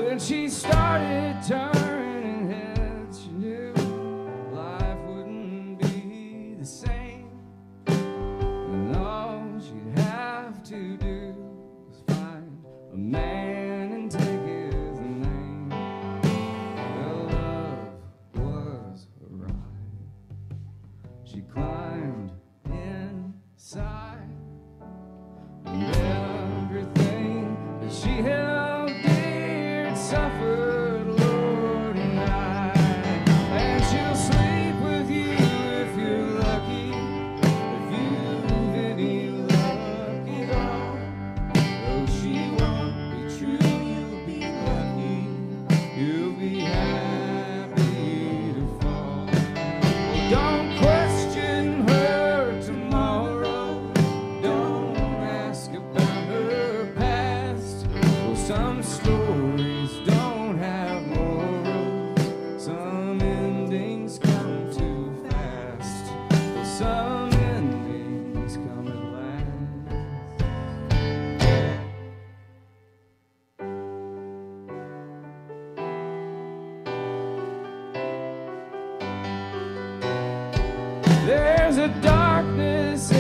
When she started turning heads, she knew life wouldn't be the same. And all she'd have to do was find a man and take his name. Well, love was a ride. She climbed inside, and everything that she held dear suffered, Lord, tonight. And she'll sleep with you if you're lucky, if you've any luck at all. Though she won't be true, you'll be lucky, you'll be happy to fall. Don't question her tomorrow, don't ask about her past. Well, some stories don't have morals, some endings come too fast. Well, some endings come at last. There's a darkness